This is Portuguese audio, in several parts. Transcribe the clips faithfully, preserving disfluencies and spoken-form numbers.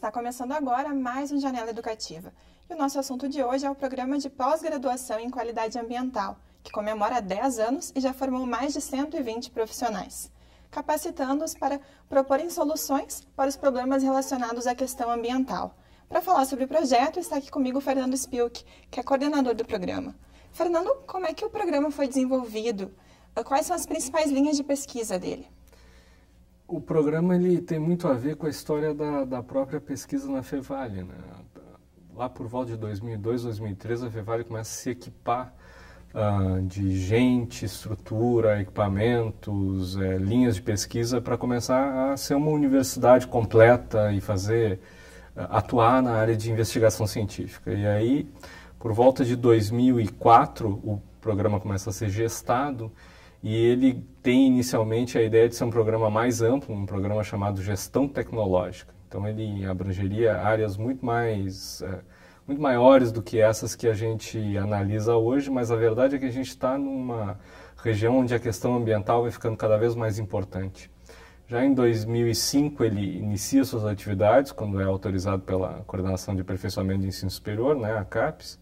Está começando agora mais um Janela Educativa. E o nosso assunto de hoje é o programa de pós-graduação em qualidade ambiental, que comemora dez anos e já formou mais de cento e vinte profissionais, capacitando-os para proporem soluções para os problemas relacionados à questão ambiental. Para falar sobre o projeto, está aqui comigo o Fernando Spilk, que é coordenador do programa. Fernando, como é que o programa foi desenvolvido? Quais são as principais linhas de pesquisa dele? O programa ele tem muito a ver com a história da, da própria pesquisa na Fevale, né? Lá por volta de dois mil e dois, dois mil e três, a Fevale começa a se equipar uh, de gente, estrutura, equipamentos, eh, linhas de pesquisa para começar a ser uma universidade completa e fazer, uh, atuar na área de investigação científica. E aí, por volta de dois mil e quatro, o programa começa a ser gestado. E ele tem inicialmente a ideia de ser um programa mais amplo, um programa chamado Gestão Tecnológica. Então ele abrangeria áreas muito mais, é, muito maiores do que essas que a gente analisa hoje, mas a verdade é que a gente está numa região onde a questão ambiental vai ficando cada vez mais importante. Já em dois mil e cinco ele inicia suas atividades, quando é autorizado pela Coordenação de Aperfeiçoamento de Ensino Superior, né, a CAPES.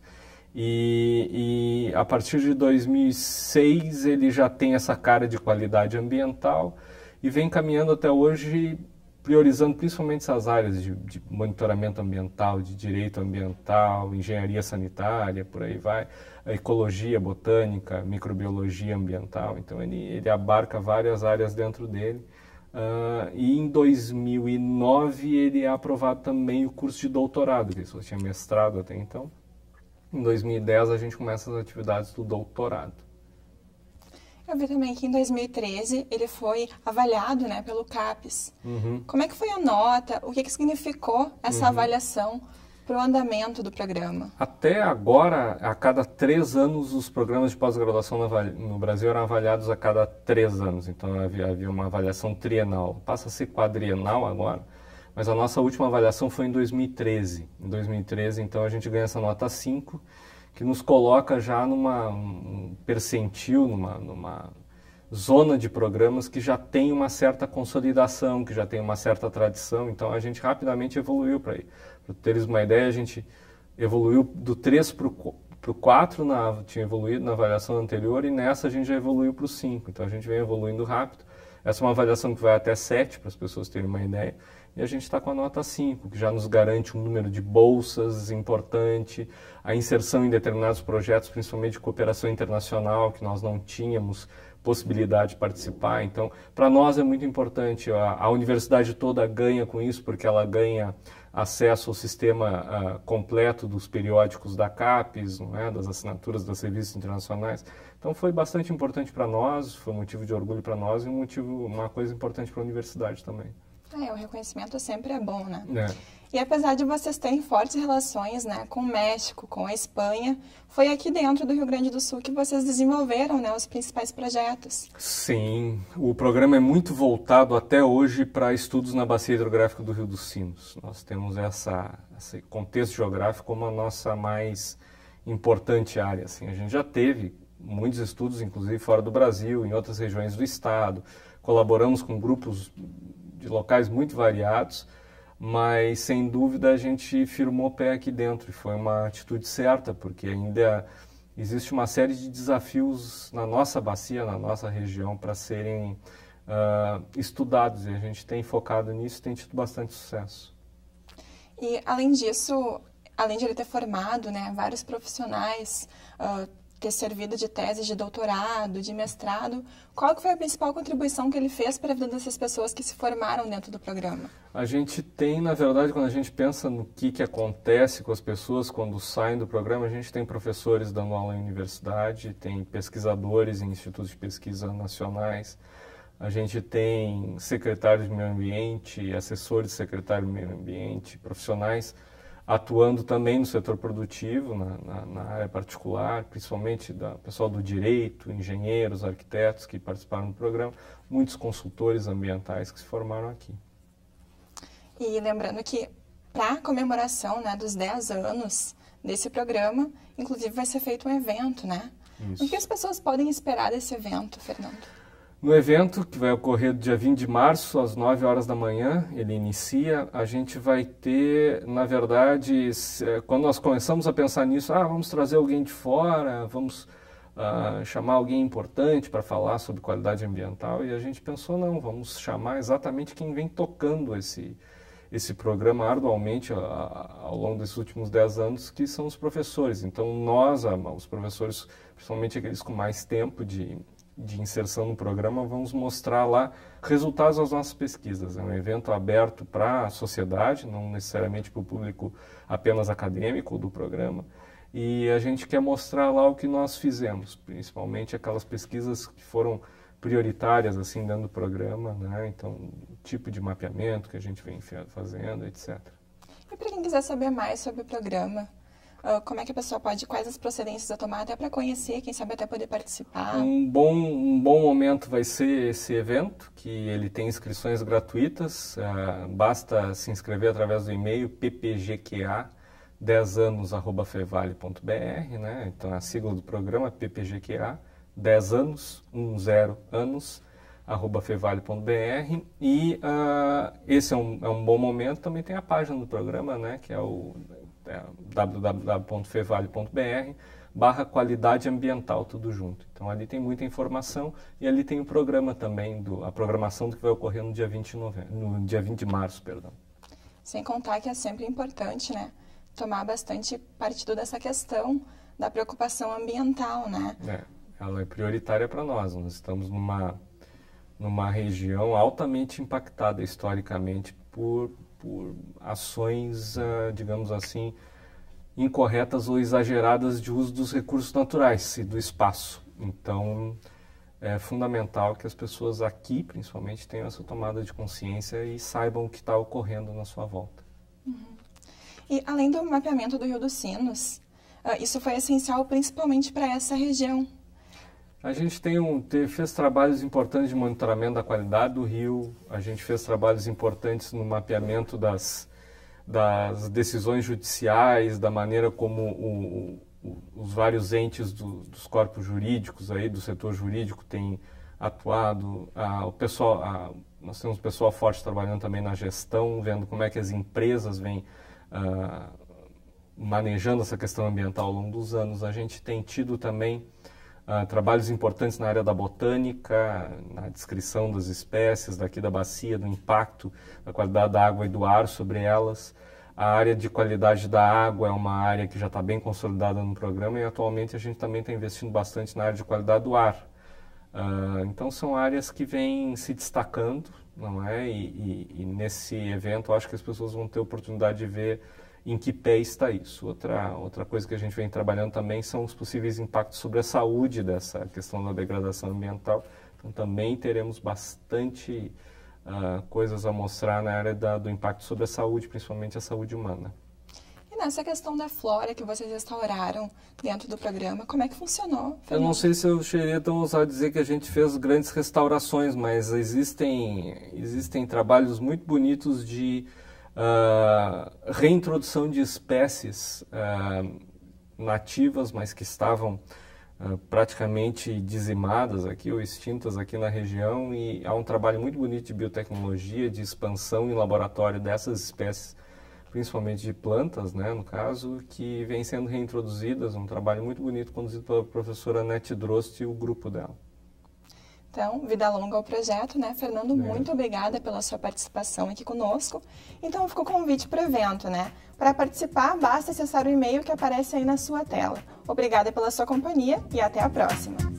E, e a partir de dois mil e seis ele já tem essa cara de qualidade ambiental e vem caminhando até hoje, priorizando principalmente essas áreas de, de monitoramento ambiental, de direito ambiental, engenharia sanitária, por aí vai, a ecologia, botânica, microbiologia ambiental. Então ele, ele abarca várias áreas dentro dele. Uh, e em dois mil e nove ele é aprovado também o curso de doutorado, que ele só tinha mestrado até então. Em dois mil e dez a gente começa as atividades do doutorado. Eu vi também que em dois mil e treze ele foi avaliado, né, pelo CAPES. Uhum. Como é que foi a nota? O que, que significou essa uhum. avaliação para o andamento do programa? Até agora, a cada três anos, os programas de pós-graduação no Brasil eram avaliados a cada três anos. Então havia, havia uma avaliação trienal. Passa a ser quadrienal agora. Mas a nossa última avaliação foi em dois mil e treze. Em dois mil e treze, então, a gente ganha essa nota cinco, que nos coloca já numa um percentil, numa, numa zona de programas que já tem uma certa consolidação, que já tem uma certa tradição. Então, a gente rapidamente evoluiu para aí. Para teres uma ideia, a gente evoluiu do três para o quatro, na, tinha evoluído na avaliação anterior, e nessa a gente já evoluiu para o cinco. Então, a gente vem evoluindo rápido. Essa é uma avaliação que vai até sete, para as pessoas terem uma ideia. E a gente está com a nota cinco, que já nos garante um número de bolsas importante, a inserção em determinados projetos, principalmente de cooperação internacional, que nós não tínhamos possibilidade de participar. Então, para nós é muito importante. A, a universidade toda ganha com isso, porque ela ganha acesso ao sistema uh, completo dos periódicos da CAPES, não é? Das assinaturas das revistas internacionais. Então, foi bastante importante para nós, foi um motivo de orgulho para nós e um motivo, uma coisa importante para a universidade também. É, o reconhecimento sempre é bom, né? É. E apesar de vocês terem fortes relações, né, com o México, com a Espanha, foi aqui dentro do Rio Grande do Sul que vocês desenvolveram, né, os principais projetos. Sim, o programa é muito voltado até hoje para estudos na bacia hidrográfica do Rio dos Sinos. Nós temos essa, esse contexto geográfico como a nossa mais importante área. Assim. A gente já teve muitos estudos, inclusive fora do Brasil, em outras regiões do estado. Colaboramos com grupos de locais muito variados, mas sem dúvida a gente firmou o pé aqui dentro e foi uma atitude certa, porque ainda existe uma série de desafios na nossa bacia, na nossa região, para serem uh, estudados, e a gente tem focado nisso e tem tido bastante sucesso. E além disso, além de ele ter formado, né, vários profissionais, uh, ter servido de tese de doutorado, de mestrado, qual que foi a principal contribuição que ele fez para a vida dessas pessoas que se formaram dentro do programa? A gente tem, na verdade, quando a gente pensa no que, que acontece com as pessoas quando saem do programa, a gente tem professores dando aula em universidade, tem pesquisadores em institutos de pesquisa nacionais, a gente tem secretários de meio ambiente, assessores de secretário de meio ambiente, profissionais atuando também no setor produtivo, na, na, na área particular, principalmente da pessoal do direito, engenheiros, arquitetos que participaram do programa, muitos consultores ambientais que se formaram aqui. E lembrando que para a comemoração, né, dos dez anos desse programa, inclusive vai ser feito um evento, né? Isso. O que as pessoas podem esperar desse evento, Fernando? No evento, que vai ocorrer do dia vinte de março, às nove horas da manhã, ele inicia, a gente vai ter, na verdade, quando nós começamos a pensar nisso, ah, vamos trazer alguém de fora, vamos uh, chamar alguém importante para falar sobre qualidade ambiental, e a gente pensou, não, vamos chamar exatamente quem vem tocando esse, esse programa arduamente a, a, ao longo desses últimos dez anos, que são os professores. Então, nós, a, os professores, principalmente aqueles com mais tempo de de inserção no programa, vamos mostrar lá resultados das nossas pesquisas. É um evento aberto para a sociedade, não necessariamente para o público apenas acadêmico do programa, e a gente quer mostrar lá o que nós fizemos, principalmente aquelas pesquisas que foram prioritárias assim dentro do programa, né? Então, o tipo de mapeamento que a gente vem fazendo, etcétera. E para quem quiser saber mais sobre o programa, Uh, como é que a pessoa pode, quais as procedências a tomar até para conhecer, quem sabe até poder participar? Um bom, um bom momento vai ser esse evento, que ele tem inscrições gratuitas, uh, basta se inscrever através do e-mail p p g q a dez anos arroba fevale ponto b r, né? Então a sigla do programa é P P G Q A, dez anos, dez anos, arroba fevale ponto b r, e uh, esse é um, é um bom momento. Também tem a página do programa, né, que é o É, w w w ponto fevale ponto b r barra qualidade ambiental, tudo junto. Então ali tem muita informação e ali tem o programa também, do, a programação do que vai ocorrer no dia vinte de novembro, no dia vinte de março, perdão. Sem contar que é sempre importante, né, tomar bastante partido dessa questão da preocupação ambiental, né? É, ela é prioritária para nós. Nós estamos numa, numa região altamente impactada historicamente por por ações, uh, digamos assim, incorretas ou exageradas de uso dos recursos naturais e do espaço. Então, é fundamental que as pessoas aqui, principalmente, tenham essa tomada de consciência e saibam o que está ocorrendo na sua volta. Uhum. E, além do mapeamento do Rio dos Sinos, uh, isso foi essencial principalmente para essa região. A gente tem um, te, fez trabalhos importantes de monitoramento da qualidade do rio, a gente fez trabalhos importantes no mapeamento das, das decisões judiciais, da maneira como o, o, os vários entes do, dos corpos jurídicos, aí, do setor jurídico, têm atuado. Ah, o pessoal, ah, nós temos um pessoal forte trabalhando também na gestão, vendo como é que as empresas vêm ah, manejando essa questão ambiental ao longo dos anos. A gente tem tido também Uh, trabalhos importantes na área da botânica, na descrição das espécies daqui da bacia, do impacto da qualidade da água e do ar sobre elas. A área de qualidade da água é uma área que já está bem consolidada no programa e atualmente a gente também está investindo bastante na área de qualidade do ar. Uh, então são áreas que vêm se destacando, não é? E, e, e nesse evento eu acho que as pessoas vão ter oportunidade de ver em que pé está isso. Outra, outra coisa que a gente vem trabalhando também são os possíveis impactos sobre a saúde dessa questão da degradação ambiental. Então também teremos bastante uh, coisas a mostrar na área da, do impacto sobre a saúde, principalmente a saúde humana. E nessa questão da flora que vocês restauraram dentro do programa, como é que funcionou? Eu não sei se eu chegaria tão ousado dizer que a gente fez grandes restaurações, mas existem, existem trabalhos muito bonitos de Uh, reintrodução de espécies uh, nativas, mas que estavam uh, praticamente dizimadas aqui ou extintas aqui na região, e há um trabalho muito bonito de biotecnologia, de expansão em laboratório dessas espécies, principalmente de plantas, né, no caso, que vem sendo reintroduzidas, um trabalho muito bonito conduzido pela professora Annette Drost e o grupo dela. Então, vida longa ao projeto, né? Fernando, é. muito obrigada pela sua participação aqui conosco. Então, ficou o convite para o evento, né? Para participar, basta acessar o e-mail que aparece aí na sua tela. Obrigada pela sua companhia e até a próxima!